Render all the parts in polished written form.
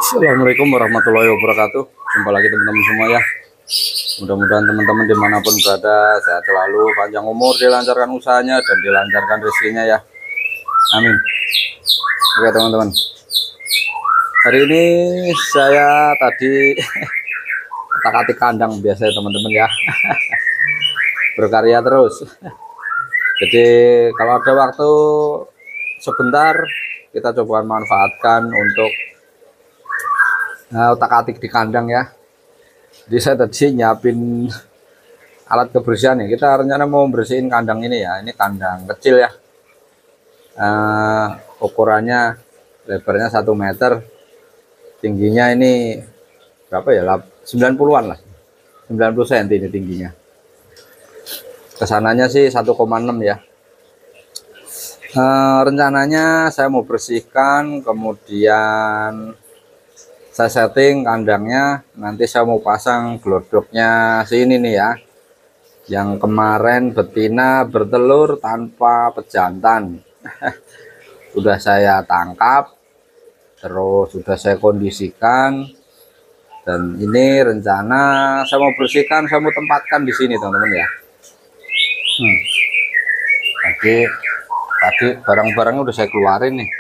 Assalamualaikum warahmatullahi wabarakatuh. Jumpa lagi teman-teman semua ya. Mudah-mudahan teman-teman dimanapun berada sehat selalu, panjang umur, dilancarkan usahanya dan dilancarkan rezekinya ya. Amin. Oke teman-teman. Hari ini saya tadi otak-atik kandang biasa ya teman-teman ya. Berkarya terus. Jadi kalau ada waktu sebentar kita coba manfaatkan untuk otak-atik di kandang ya. Jadi saya tadi nyiapin alat kebersihan nih. Kita rencana mau bersihin kandang ini ya. Ini kandang kecil ya. Ukurannya lebarnya 1 meter, tingginya ini berapa ya? 90-an lah. 90 cm ini tingginya. Kesananya sih 1,6 ya. Rencananya saya mau bersihkan, kemudian saya setting kandangnya. Nanti saya mau pasang glodoknya sini nih ya, yang kemarin betina bertelur tanpa pejantan. Sudah saya tangkap, terus sudah saya kondisikan, dan ini rencana saya mau bersihkan, saya mau tempatkan di sini teman-teman ya. Tadi barang-barangnya udah saya keluarin nih.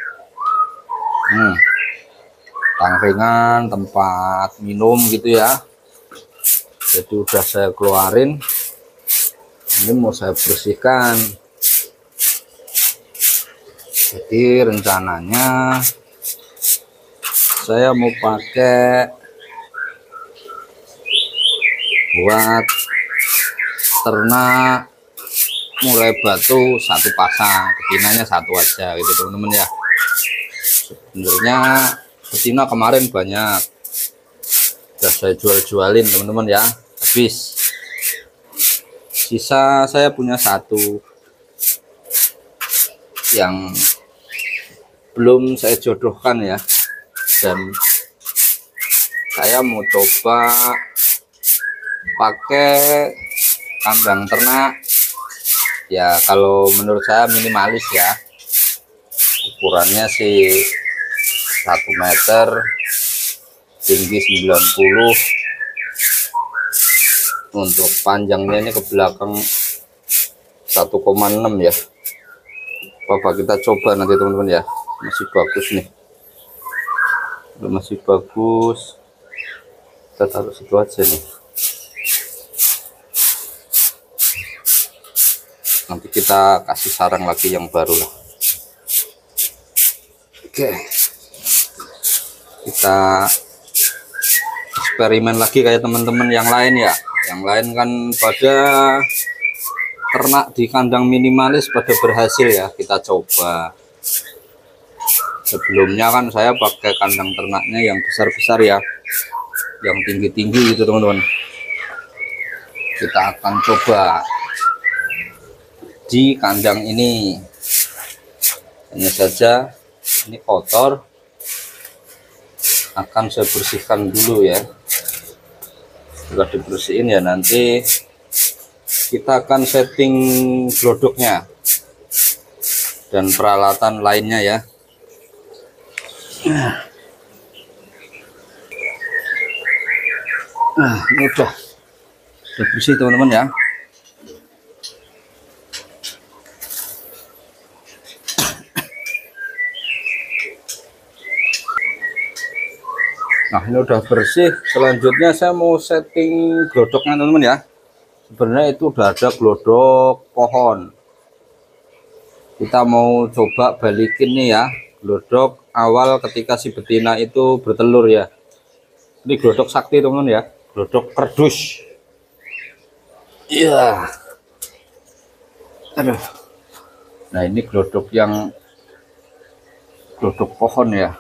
Tangkringan, tempat minum gitu ya. Jadi udah saya keluarin. Ini mau saya bersihkan. Jadi rencananya saya mau pakai buat ternak mulai batu 1 pasang, betinanya 1 aja gitu teman-teman ya. Sebenarnya betina kemarin banyak, udah saya jual-jualin teman-teman ya, habis. Sisa saya punya 1 yang belum saya jodohkan ya, dan saya mau coba pakai kandang ternak ya. Kalau menurut saya minimalis ya, ukurannya sih 1 meter, tinggi 90, untuk panjangnya ini ke belakang 1,6 ya. Coba kita coba nanti teman-teman ya. Masih bagus nih, masih bagus, kita taruh situ aja nih. Nanti kita kasih sarang lagi yang baru lah. Oke, kita eksperimen lagi kayak teman-teman yang lain ya. Yang lain kan pada ternak di kandang minimalis pada berhasil ya. Kita coba. Sebelumnya kan saya pakai kandang ternaknya yang besar-besar ya, yang tinggi-tinggi gitu teman-teman. Kita akan coba di kandang ini. Hanya saja ini kotor, akan saya bersihkan dulu ya. Setelah dibersihin ya, nanti kita akan setting glodoknya dan peralatan lainnya ya. Ini udah bersih teman-teman ya. Nah, ini udah bersih. Selanjutnya saya mau setting glodoknya teman-teman ya. Sebenarnya itu udah ada glodok pohon. Kita mau coba balikin nih ya, glodok awal ketika si betina itu bertelur ya. Ini glodok sakti teman-teman ya, glodok kerdus. Iya. Aduh. Nah, ini glodok yang glodok pohon ya.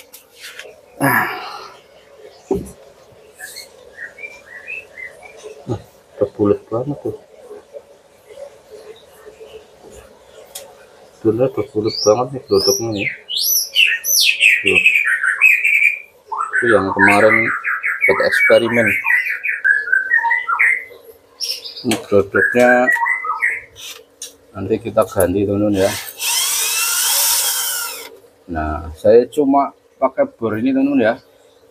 Bulat banget tuh. Udah bulat banget nih glodoknya nih. Itu yang kemarin buat eksperimen. Ini glodoknya nanti kita ganti teman-teman ya. Nah, saya cuma pakai bor ini teman-teman ya.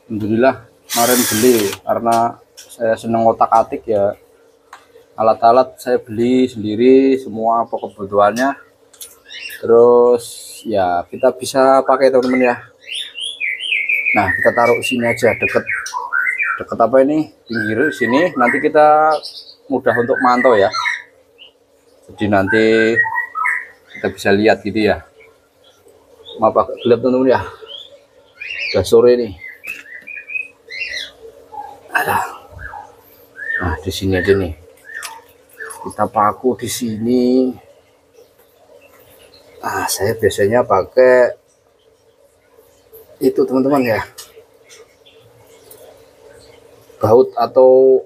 Alhamdulillah kemarin beli karena saya seneng otak-atik ya. Alat-alat saya beli sendiri semua apa kebutuhannya. Terus ya kita bisa pakai teman-teman ya. Nah kita taruh sini aja deket apa ini, pinggir sini. Nanti kita mudah untuk mantau ya. Jadi nanti kita bisa lihat gitu ya. Maaf agak gelap teman-teman ya. Udah sore nih. Ada. Nah di sini aja nih. Kita paku di sini. Saya biasanya pakai itu teman-teman ya. Baut atau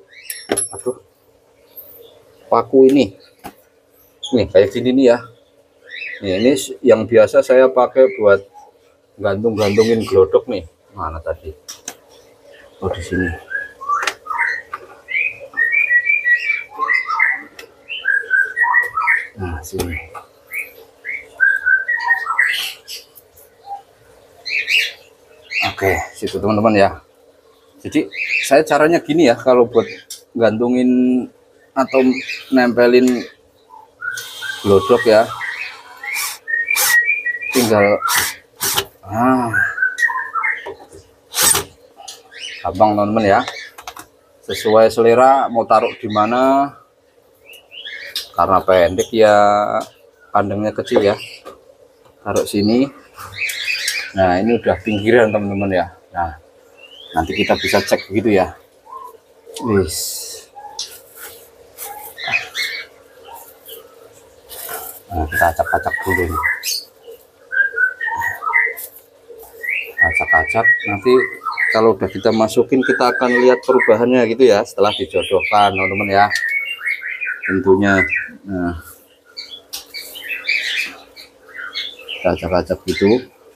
paku ini. Nih kayak gini nih ya. Nih, ini yang biasa saya pakai buat gantung-gantungin glodok nih. Mana tadi? Oh di sini. Nah sini. Oke, situ teman-teman ya. Jadi saya caranya gini ya, kalau buat gantungin atau nempelin glodok ya, tinggal gampang teman-teman ya, sesuai selera mau taruh di mana. Karena pendek ya, kandangnya kecil ya, taruh sini. Nah ini udah pinggiran teman-teman ya. Nah nanti kita bisa cek begitu ya. Wis. Nah kita acak-acak dulu nih. Acak-acak, nanti kalau udah kita masukin kita akan lihat perubahannya gitu ya setelah dijodohkan teman-teman ya, tentunya. Nah kita acak-acak gitu,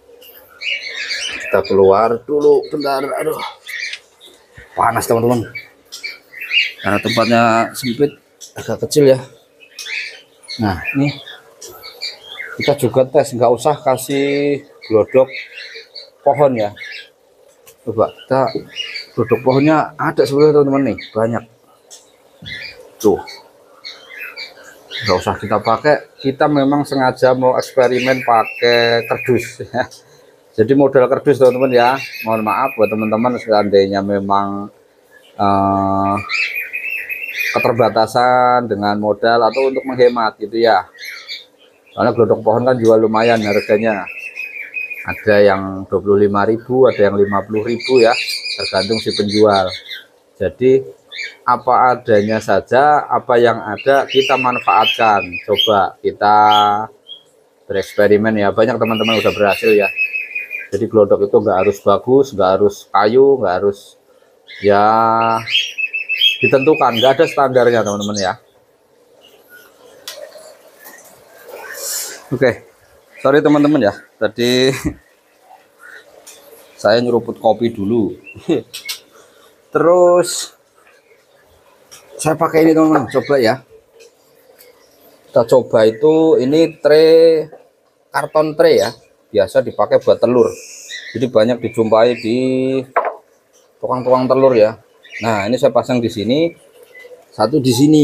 kita keluar dulu bentar. Aduh panas teman-teman karena tempatnya sempit, agak kecil ya. Nah ini kita juga tes, nggak usah kasih glodok pohon ya. Coba kita glodok pohonnya ada sebenarnya teman-teman nih, banyak tuh. Nggak usah kita pakai, kita memang sengaja mau eksperimen pakai kardus ya. Jadi modal kardus teman-teman ya. Mohon maaf buat teman-teman seandainya memang keterbatasan dengan modal atau untuk menghemat gitu ya. Soalnya glodok pohon kan jual lumayan harganya. Ada yang 25.000, ada yang 50.000 ya, tergantung si penjual. Jadi apa adanya saja, apa yang ada kita manfaatkan. Coba kita bereksperimen ya. Banyak teman-teman udah berhasil ya. Jadi glodok itu nggak harus bagus, nggak harus kayu, nggak harus ya, ditentukan, nggak ada standarnya teman-teman ya. Oke, sorry teman-teman ya, tadi saya nyeruput kopi dulu. Terus saya pakai ini teman-teman, coba ya. Kita coba itu, ini tray, karton tray ya, biasa dipakai buat telur. Jadi banyak dijumpai di tukang-tukang telur ya. Nah ini saya pasang di sini, satu di sini.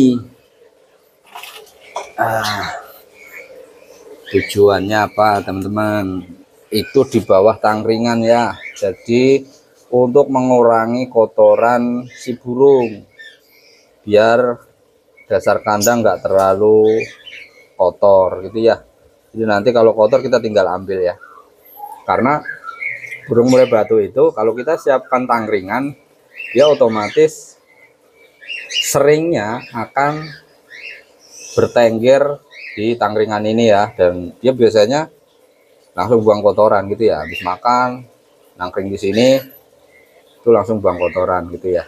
Tujuannya apa teman-teman? Itu di bawah tangkringan ya. Jadi untuk mengurangi kotoran si burung, biar dasar kandang nggak terlalu kotor gitu ya. Jadi nanti kalau kotor kita tinggal ambil ya. Karena burung murai batu itu kalau kita siapkan tangkringan, dia otomatis seringnya akan bertengger di tangkringan ini ya, dan dia biasanya langsung buang kotoran gitu ya. Habis makan nangkring di sini itu langsung buang kotoran gitu ya.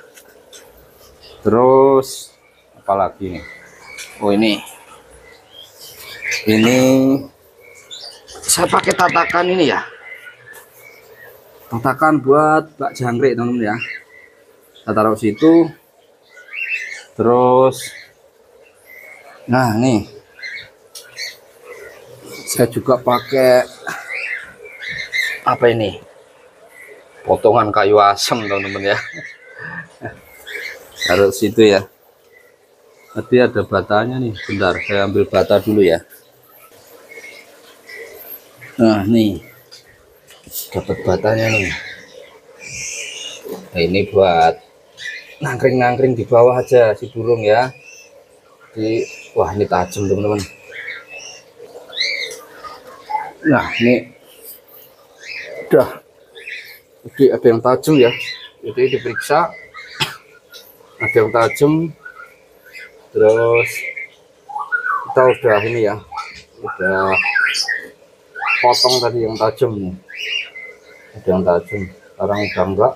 Terus apalagi nih, oh ini saya pakai tatakan ini ya, tatakan buat bak jangkrik teman-teman ya. Kita taruh situ. Terus nah nih saya juga pakai apa ini, potongan kayu asem teman-teman ya. Taruh situ ya. Tadi ada batanya nih, bentar saya ambil bata dulu ya. Nah nih dapat batanya nih. Nah, ini buat nangkring-nangkring di bawah aja si burung ya. Wah ini tajam teman-teman. Nah ini udah, jadi ada yang tajam ya, jadi diperiksa ada yang tajam. Terus kita udah ini ya, udah potong tadi yang tajam nih, ada yang tajam, sekarang udah enggak.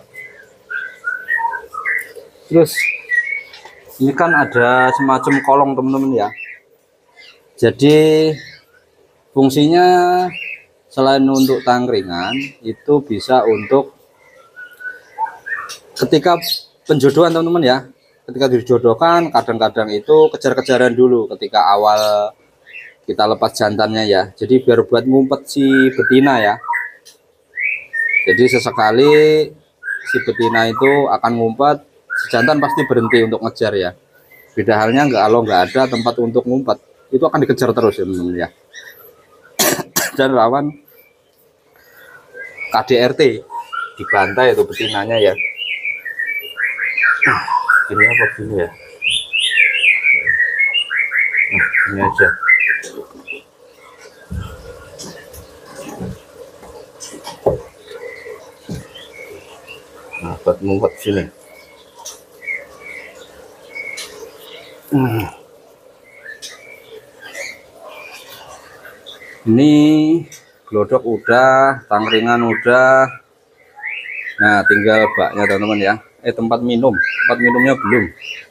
Terus ini kan ada semacam kolong teman-teman ya, jadi fungsinya selain untuk tangkringan itu bisa untuk ketika penjodohan teman-teman ya. Ketika dijodohkan kadang-kadang itu kejar-kejaran dulu ketika awal kita lepas jantannya ya, jadi biar buat ngumpet si betina ya. Jadi sesekali si betina itu akan ngumpet, si jantan pasti berhenti untuk ngejar ya. Beda halnya kalau nggak ada tempat untuk ngumpet, itu akan dikejar terus ya teman-teman ya. Dan rawan KDRT, dibantai itu betinanya ya. Ini apa gini ya? Nah, ini aja. Nah, buat ngumpet sini. Ini glodok udah, tangkringan udah. Nah, tinggal baknya teman-teman ya. Tempat minumnya belum.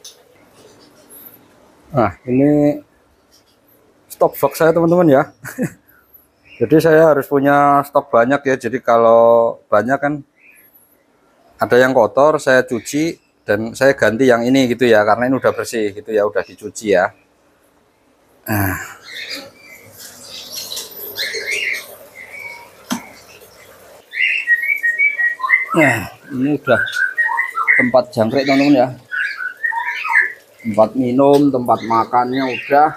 Nah, ini stok bak saya teman-teman ya. Jadi saya harus punya stok banyak ya. Jadi kalau banyak kan ada yang kotor saya cuci dan saya ganti yang ini gitu ya, karena ini udah bersih gitu ya, udah dicuci ya. Nah, ini udah tempat jangkrik teman-teman ya, tempat minum, tempat makannya udah,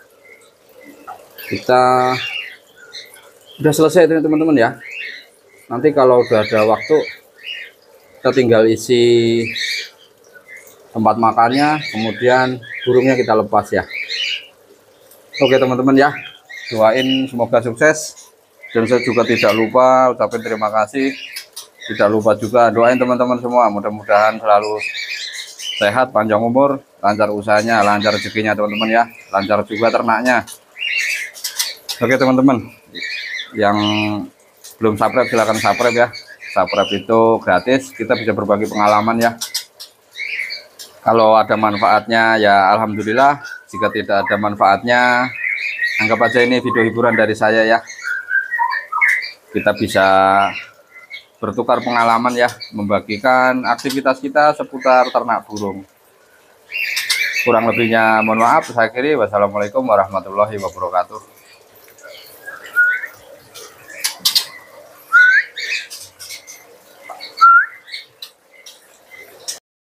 kita udah selesai teman-teman ya. Nanti kalau udah ada waktu kita tinggal isi tempat makannya, kemudian burungnya kita lepas ya. Oke teman-teman ya, doain semoga sukses, dan saya juga tidak lupa ucapin terima kasih. Tidak lupa juga doain teman-teman semua, mudah-mudahan selalu sehat, panjang umur, lancar usahanya, lancar rezekinya teman-teman ya, lancar juga ternaknya. Oke teman-teman, yang belum subscribe silahkan subscribe ya. Subscribe itu gratis, kita bisa berbagi pengalaman ya. Kalau ada manfaatnya ya alhamdulillah, jika tidak ada manfaatnya anggap aja ini video hiburan dari saya ya. Kita bisa bertukar pengalaman ya, membagikan aktivitas kita seputar ternak burung. Kurang lebihnya mohon maaf, saya akhiri. Wassalamualaikum warahmatullahi wabarakatuh.